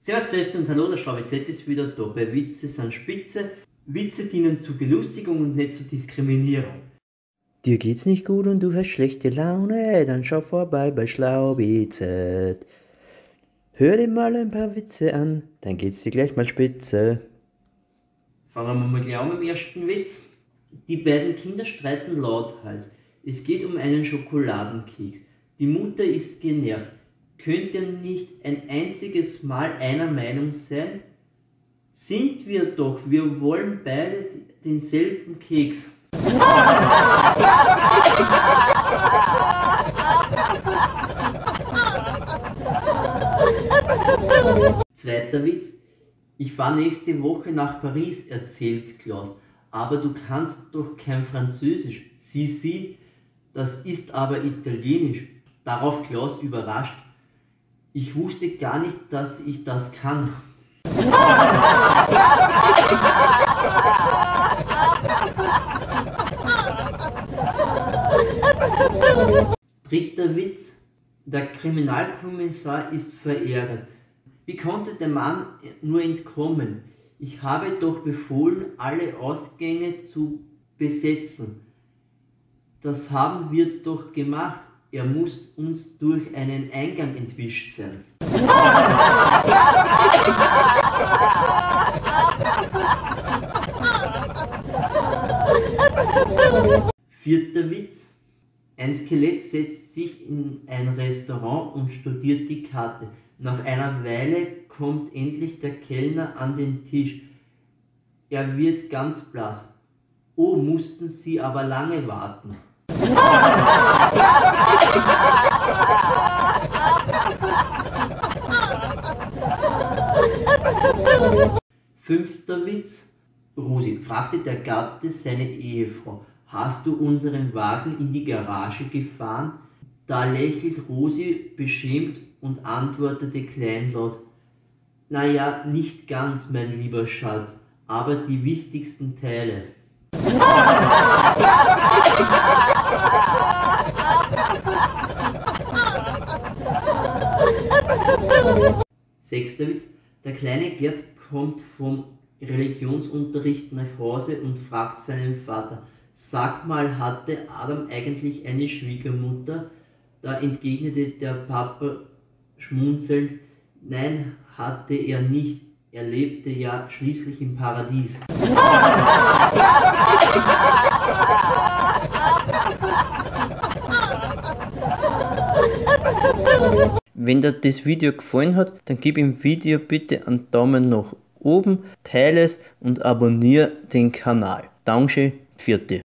Servus, Grüß und hallo, der Schlaue Z ist wieder da. Bei Witze sind Spitze. Witze dienen zur Belustigung und nicht zur Diskriminierung. Dir geht's nicht gut und du hast schlechte Laune, dann schau vorbei bei Schlaubi-Z. Hör dir mal ein paar Witze an, dann geht's dir gleich mal spitze. Fangen wir mal gleich an mit dem ersten Witz. Die beiden Kinder streiten lauthals. Es geht um einen Schokoladenkeks. Die Mutter ist genervt. Könnt ihr nicht ein einziges Mal einer Meinung sein? Sind wir doch, wir wollen beide denselben Keks. Zweiter Witz. Ich fahre nächste Woche nach Paris, erzählt Klaus. Aber du kannst doch kein Französisch. Sie, das ist aber Italienisch. Darauf Klaus überrascht. Ich wusste gar nicht, dass ich das kann. Dritter Witz. Der Kriminalkommissar ist verärgert. Wie konnte der Mann nur entkommen? Ich habe doch befohlen, alle Ausgänge zu besetzen. Das haben wir doch gemacht. Er muss uns durch einen Eingang entwischt sein. Vierter Witz. Ein Skelett setzt sich in ein Restaurant und studiert die Karte. Nach einer Weile kommt endlich der Kellner an den Tisch. Er wird ganz blass. Oh, mussten Sie aber lange warten. Fünfter Witz. Rosi, fragte der Gatte seine Ehefrau, hast du unseren Wagen in die Garage gefahren? Da lächelt Rosi beschämt und antwortete kleinlaut, naja, nicht ganz, mein lieber Schatz, aber die wichtigsten Teile. Sechster Witz. Der kleine Gerd kommt vom Religionsunterricht nach Hause und fragt seinen Vater, sag mal, hatte Adam eigentlich eine Schwiegermutter? Da entgegnete der Papa schmunzelnd, nein, hatte er nicht, er lebte ja schließlich im Paradies. Wenn dir das Video gefallen hat, dann gib dem Video bitte einen Daumen nach oben, teile es und abonniere den Kanal. Dankeschön, Vierte.